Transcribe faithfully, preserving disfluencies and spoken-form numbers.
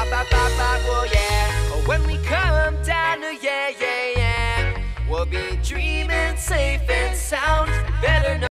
ba ba ba, well yeah. When we come down to yeah, yeah, yeah, we'll be dreaming safe and sound. Better know